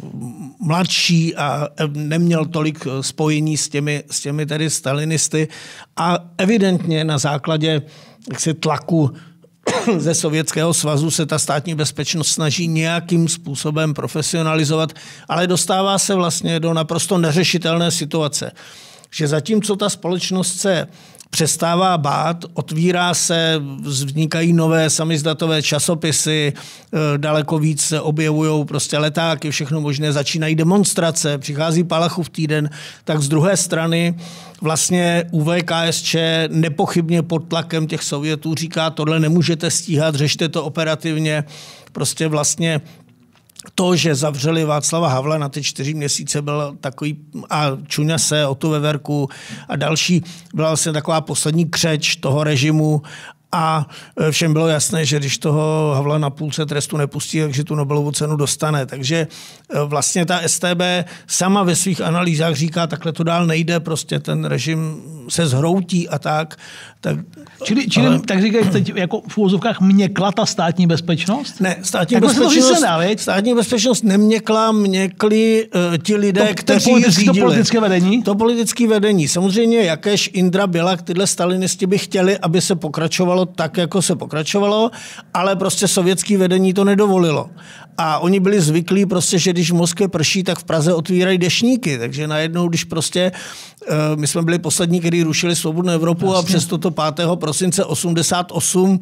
mladší a neměl tolik spojení s těmi tedy stalinisty a evidentně na základě jaksi tlaku ze Sovětského svazu se ta státní bezpečnost snaží nějakým způsobem profesionalizovat, ale dostává se vlastně do naprosto neřešitelné situace, že zatímco ta společnost se přestává bát, otvírá se, vznikají nové samizdatové časopisy, daleko víc se objevují prostě letáky, všechno možné, začínají demonstrace, přichází Palachův týden, tak z druhé strany vlastně UVKSČ nepochybně pod tlakem těch Sovětů říká, tohle nemůžete stíhat, řešte to operativně, prostě vlastně to, že zavřeli Václava Havla na ty 4 měsíce, byl takový, a Čuňase, Otu Veverku a další, byla vlastně taková poslední křeč toho režimu a všem bylo jasné, že když toho Havla na půlce trestu nepustí, takže tu Nobelovu cenu dostane. Takže vlastně ta StB sama ve svých analýzách říká, takhle to dál nejde, prostě ten režim se zhroutí a tak. Čili tak říkají teď jako v úvozovkách měkla ta státní bezpečnost? Ne, státní bezpečnost neměkla, měkli ti lidé, kteří řídili. To politické vedení? To politické vedení. Samozřejmě Jakeš, Indra, Bělak, tyhle stalinisti by chtěli, aby se pokračovalo tak, jako se pokračovalo, ale prostě sovětské vedení to nedovolilo. A oni byli zvyklí prostě, že když v Moskvě prší, tak v Praze otvírají deštníky. Takže najednou, když prostě my jsme byli poslední, kteří rušili svobodnou Evropu a přesto to 5. prosince 88,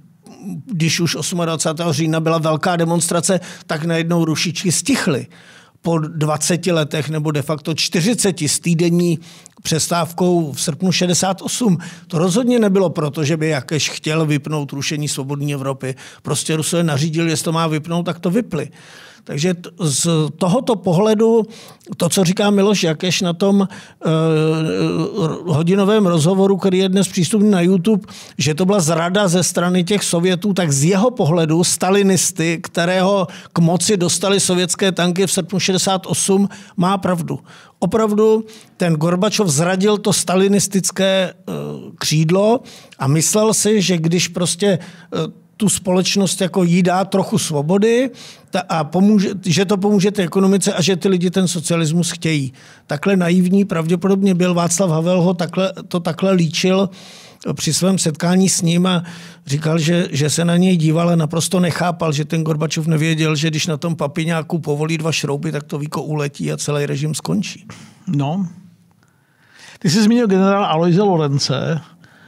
když už 28. října byla velká demonstrace, tak najednou rušičky stichly. po 20 letech nebo de facto 40 s týdenní přestávkou v srpnu 68. To rozhodně nebylo proto, že by Jakeš chtěl vypnout rušení svobodné Evropy. Prostě Rusové nařídili, jestli to má vypnout, tak to vypli. Takže z tohoto pohledu, to, co říká Miloš Jakeš na tom hodinovém rozhovoru, který je dnes přístupný na YouTube, že to byla zrada ze strany těch Sovětů, tak z jeho pohledu stalinisty, kterého k moci dostali sovětské tanky v srpnu 68, má pravdu. Opravdu ten Gorbačov zradil to stalinistické křídlo a myslel si, že když prostě tu společnost jako jí dá trochu svobody a že to pomůže té ekonomice a že ty lidi ten socialismus chtějí. Takhle naivní pravděpodobně byl Václav Havel, to takhle líčil při svém setkání s ním a říkal, že se na něj díval a naprosto nechápal, že ten Gorbačov nevěděl, že když na tom papiňáku povolí 2 šrouby, tak to víko uletí a celý režim skončí. No. Ty jsi zmínil generála Aloise Lorence.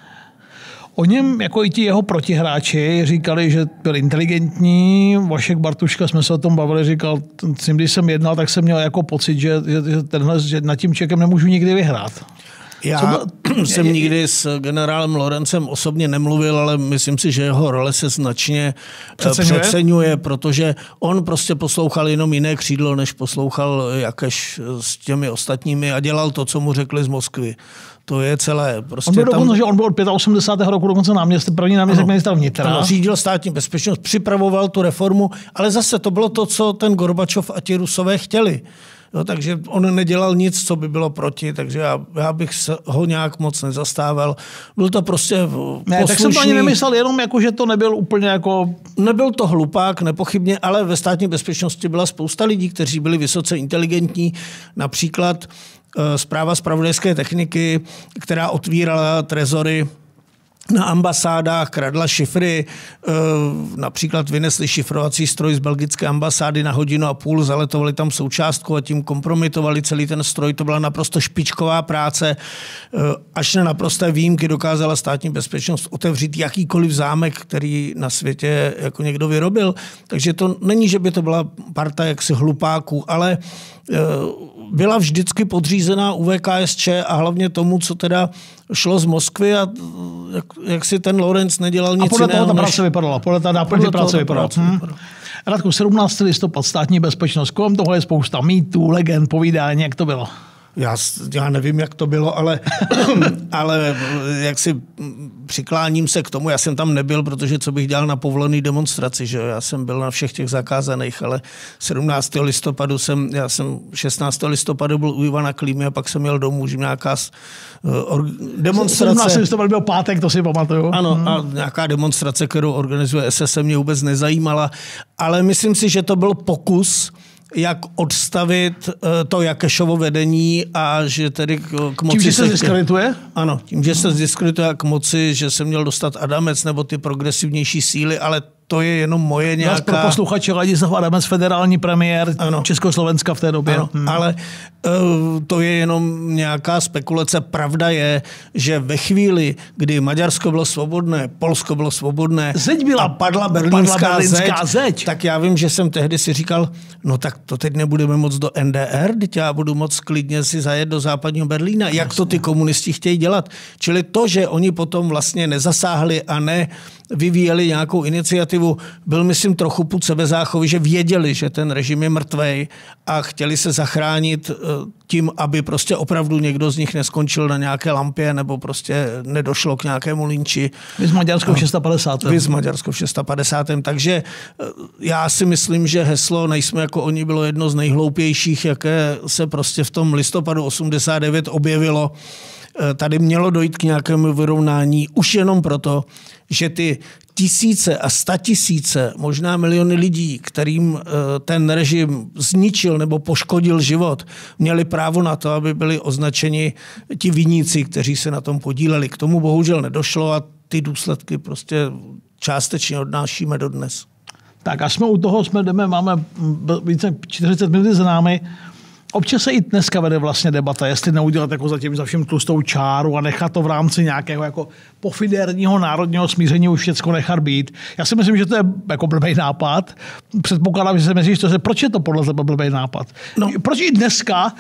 O něm, jako i ti jeho protihráči, říkali, že byl inteligentní. Vašek Bartuška, jsme se o tom bavili, říkal, s ním, když jsem jednal, tak jsem měl jako pocit, že nad tím člověkem nemůžu nikdy vyhrát. Já jsem nikdy s generálem Lorencem osobně nemluvil, ale myslím si, že jeho role se značně přeceňuje, protože on prostě poslouchal jenom jiné křídlo, než poslouchal Jakeš s těmi ostatními a dělal to, co mu řekli z Moskvy. To je celé. Prostě on byl dokonce, že on byl od 85. roku dokonce první náměstek ministra vnitra. Ano, řídil státní bezpečnost, připravoval tu reformu, ale zase to bylo to, co ten Gorbačov a ti Rusové chtěli. No, takže on nedělal nic, co by bylo proti, takže já bych se ho nějak moc nezastával. Byl to prostě poslušný. Tak jsem to ani nemyslel, jenom jako, že to nebyl úplně jako... Nebyl to hlupák, nepochybně, ale ve státní bezpečnosti byla spousta lidí, kteří byli vysoce inteligentní. Například Správa zpravodajské techniky, která otvírala trezory na ambasádách, kradla šifry, například vynesli šifrovací stroj z belgické ambasády na 1,5 hodiny, zaletovali tam součástku a tím kompromitovali celý ten stroj. To byla naprosto špičková práce. Až na naprosté výjimky dokázala státní bezpečnost otevřít jakýkoliv zámek, který na světě jako někdo vyrobil. Takže to není, že by to byla parta jaksi hlupáků, ale byla vždycky podřízená UVKSČ a hlavně tomu, co teda šlo z Moskvy a jak si ten Lorenc nedělal nic jiného. A podle toho ta práce vypadala. Podle té práce vypadala. Radku, 17. listopad, státní bezpečnost. Kolem toho je spousta mýtů, legend, povídání. Jak to bylo? Já nevím, jak to bylo, ale jak si přikláním se k tomu, já jsem tam nebyl, protože co bych dělal na povolený demonstraci, že já jsem byl na všech těch zakázaných, ale 17. listopadu já jsem 16. listopadu byl u Ivana Klímy a pak jsem jel domů, že nějaká demonstrace. 17. listopadu byl pátek, to si pamatuju. Ano, a nějaká demonstrace, kterou organizuje SS, mě vůbec nezajímala, ale myslím si, že to byl pokus, jak odstavit to Jakešovo vedení a že tedy k moci... Tím, že se diskredituje? Ano, tím, že se diskredituje k moci, že se měl dostat Adamec nebo ty progresivnější síly, ale to je jenom moje nějaká... Pro posluchače Ladislav Adamec, federální premiér Československa v té době. Ano, ale to je jenom nějaká spekulace. Pravda je, že ve chvíli, kdy Maďarsko bylo svobodné, Polsko bylo svobodné a padla berlínská zeď, tak já vím, že jsem tehdy si říkal, no tak to teď nebudeme moc do NDR, teď já budu moc klidně si zajet do západního Berlína. Jak to ty komunisti chtějí dělat? Čili to, že oni potom vlastně nezasáhli a vyvíjeli nějakou iniciativu, byl, myslím, trochu pud sebezáchovy, že věděli, že ten režim je mrtvej a chtěli se zachránit tím, aby prostě opravdu někdo z nich neskončil na nějaké lampě nebo prostě nedošlo k nějakému lynči. Vy z Maďarsko v 650. Vy z Maďarsko v 650. Takže já si myslím, že heslo nejsme jako oni bylo jedno z nejhloupějších, jaké se prostě v tom listopadu 89 objevilo. Tady mělo dojít k nějakému vyrovnání už jenom proto, že ty tisíce a statisíce, možná miliony lidí, kterým ten režim zničil nebo poškodil život, měli právo na to, aby byli označeni ti viníci, kteří se na tom podíleli. K tomu bohužel nedošlo a ty důsledky prostě částečně odnášíme dodnes. Tak a jsme u toho, máme více 40 minut za námi. Občas se i dneska vede vlastně debata, jestli neudělat jako zatím za všem tlustou čáru a nechat to v rámci nějakého jako pofiderního národního smíření už všechno nechat být. Já si myslím, že to je jako blbej nápad. Předpokládám, že si myslíš, proč je to podle tebe blbej nápad? No. Proč i dneska,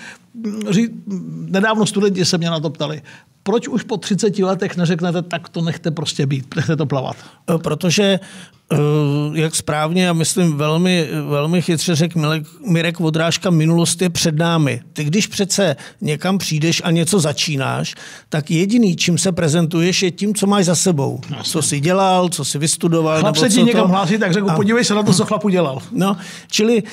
nedávno studenti se mě na to ptali, proč už po 30 letech neřeknete, tak to nechte prostě být, nechte to plavat? Protože, jak správně a myslím velmi, velmi chytře řekl Mirek Vodrážka, minulost je před námi. Ty když přece někam přijdeš a něco začínáš, tak jediný, čím se prezentuješ, je tím, co máš za sebou. Jasně. Co jsi dělal, co jsi vystudoval. Chlap se ti někam hlásí, tak řekl, podívej se na to, co chlapu dělal. No, čili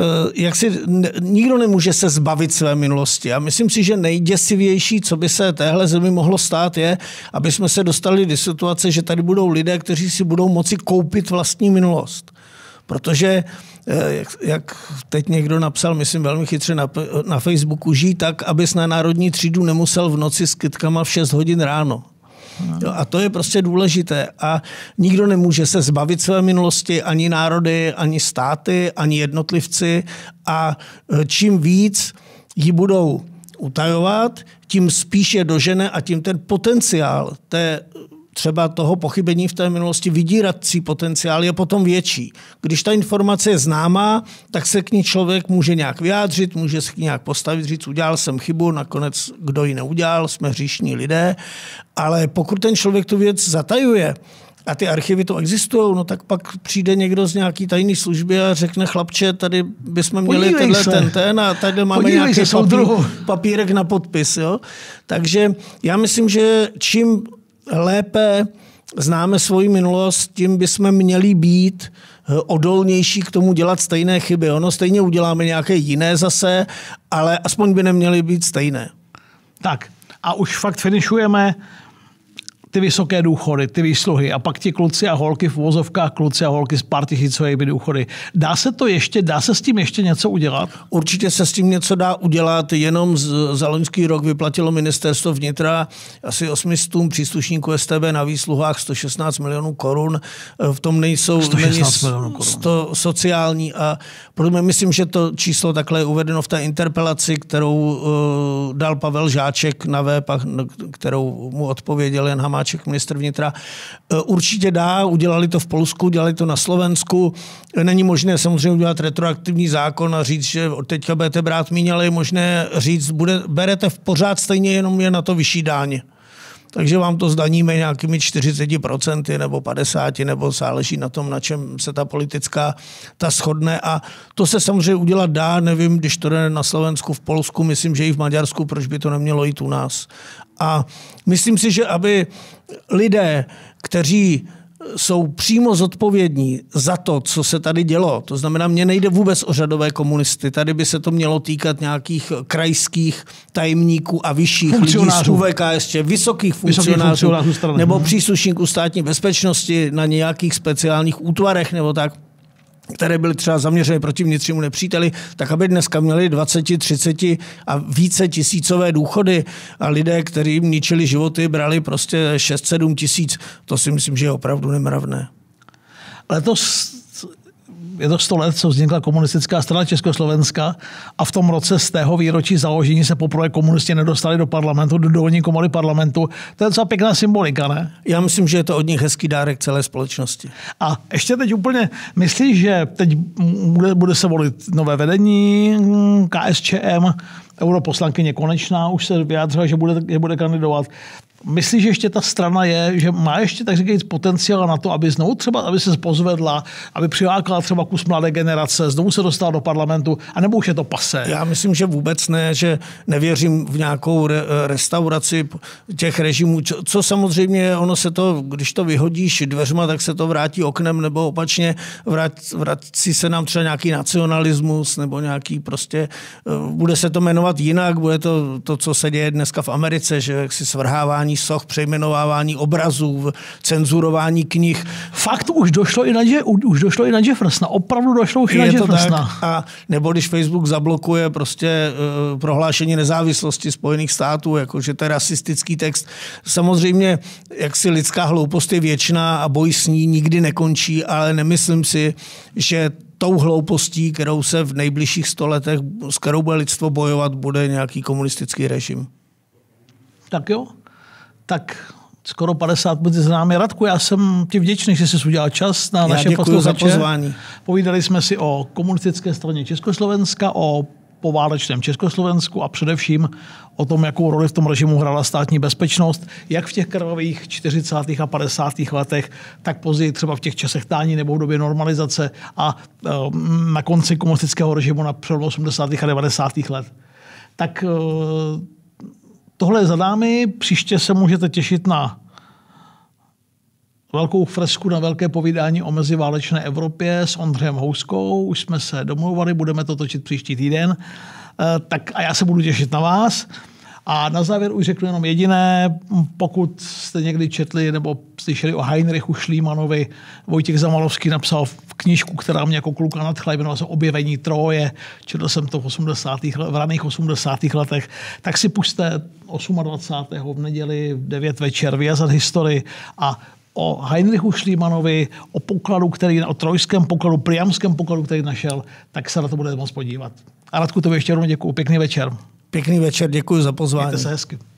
nikdo nemůže se zbavit své minulosti. A myslím si, že nejděsivější, co by se téhle zemi mohlo stát, je, aby jsme se dostali do situace, že tady budou lidé, kteří si budou moci koupit vlastní minulost. Protože, jak teď někdo napsal, myslím velmi chytře na Facebooku, žij tak, abys na národní třídu nemusel v noci s kytkama v 6 hodin ráno. Jo, a to je prostě důležité. A nikdo nemůže se zbavit své minulosti, ani národy, ani státy, ani jednotlivci. A čím víc ji budou utajovat, tím spíš je dožene a tím ten potenciál třeba toho pochybení v té minulosti, vydírací potenciál je potom větší. Když ta informace je známá, tak se k ní člověk může nějak vyjádřit, může se k ní nějak postavit, říct, udělal jsem chybu, nakonec kdo ji neudělal, jsme hříšní lidé, ale pokud ten člověk tu věc zatajuje, a ty archivy to existují, no tak pak přijde někdo z nějaký tajné služby a řekne, chlapče, tady bychom měli ten a tady máme nějaký papírek na podpis. Jo? Takže já myslím, že čím lépe známe svoji minulost, tím bychom měli být odolnější k tomu dělat stejné chyby. Ono stejně uděláme nějaké jiné zase, ale aspoň by neměly být stejné. Tak a už fakt finišujeme ty vysoké důchody, ty výsluhy a pak ti kluci a holky v uvozovkách, kluci a holky s pár tisícovými důchody. Dá se s tím ještě něco udělat? Určitě se s tím něco dá udělat, jenom za loňský rok vyplatilo ministerstvo vnitra asi 800 příslušníků StB na výsluhách 116 milionů korun. V tom nejsou sociální a myslím, že to číslo takhle je uvedeno v té interpelaci, kterou dal Pavel Žáček na web, kterou mu odpověděl Jan Hamáček, ministr vnitra. Určitě dá, udělali to v Polsku, udělali to na Slovensku. Není možné samozřejmě udělat retroaktivní zákon a říct, že od teďka budete brát míň, ale je možné říct, berete v pořád stejně, jenom je na to vyšší daň. Takže vám to zdaníme nějakými 40% nebo 50%, nebo záleží na tom, na čem se ta politická shodne. A to se samozřejmě udělat dá, nevím, když to jde na Slovensku, v Polsku, myslím, že i v Maďarsku, proč by to nemělo jít u nás. A myslím si, že aby lidé, kteří jsou přímo zodpovědní za to, co se tady dělo. To znamená, mně nejde vůbec o řadové komunisty. Tady by se to mělo týkat nějakých krajských tajemníků a vyšších lidí z ÚVK, ještě vysokých funkcionářů nebo příslušníků státní bezpečnosti na nějakých speciálních útvarech nebo tak, které byly třeba zaměřené proti vnitřnímu nepříteli, tak aby dneska měli 20, 30 a více tisícové důchody a lidé, kterým ničili životy, brali prostě 6-7 tisíc. To si myslím, že je opravdu nemravné. Letos je to 100 let, co vznikla komunistická strana Československa a v tom roce z tého výročí založení se poprvé komunisti nedostali do parlamentu, do dolní komory parlamentu. To je docela pěkná symbolika, ne? Já myslím, že je to od nich hezký dárek celé společnosti. A ještě teď úplně myslíš, že teď bude se volit nové vedení KSČM, europoslankyně Konečná už se vyjádřila, že bude kandidovat. Myslíš, že ještě ta strana že má ještě, tak říkajíc, potenciál na to, aby znovu třeba, aby se pozvedla, aby přilákala třeba kus mladé generace, znovu se dostala do parlamentu, anebo už je to pasé? Já myslím, že vůbec ne, že nevěřím v nějakou restauraci těch režimů, co samozřejmě ono se to, když to vyhodíš dveřma, tak se to vrátí oknem, nebo opačně vrací se nám třeba nějaký nacionalismus, nebo nějaký prostě, bude se to jmenovat jinak, bude to, co se děje dneska v Americe, že jaksi svrhávání soch, přejmenovávání obrazů, cenzurování knih. Fakt už došlo i na Jeffersona. Opravdu došlo už i na Jeffersona. A nebo když Facebook zablokuje prostě prohlášení nezávislosti Spojených států, jakože to je rasistický text. Samozřejmě, jak si lidská hloupost je věčná a boj s ní nikdy nekončí, ale nemyslím si, že tou hloupostí, kterou se v nejbližších 100 letech, s kterou bude lidstvo bojovat, bude nějaký komunistický režim. Tak jo, tak skoro 50 minut za námi. Radku, já jsem ti vděčný, že jsi udělal čas na naše posluchače. Za pozvání. Povídali jsme si o komunistické straně Československa, o poválečném Československu a především o tom, jakou roli v tom režimu hrála státní bezpečnost, jak v těch krvavých 40. a 50. letech, tak později třeba v těch časech tání nebo v době normalizace a na konci komunistického režimu na přelomu 80. a 90. let. Tak tohle je za námi. Příště se můžete těšit na velkou fresku, na velké povídání o meziválečné Evropě s Ondřejem Houskou. Už jsme se domluvali, budeme to točit příští týden. Tak a já se budu těšit na vás. A na závěr už řeknu jenom jediné, pokud jste někdy četli nebo slyšeli o Heinrichu Schliemannovi, Vojtěch Zamalovský napsal knížku, která mě jako kluka nadchla, jmenovala se Objevení Tróje, četl jsem to v raných 80. letech, tak si pusťte 28. v neděli v 9 večer Vyjazat historii a o Heinrichu Schliemannovi, o trojském pokladu, priamském pokladu, který našel, tak se na to budete moc podívat. A Radku, tobě ještě jednou děkuju. Pěkný večer. Pěkný večer, děkuji za pozvání. Mějte se hezky.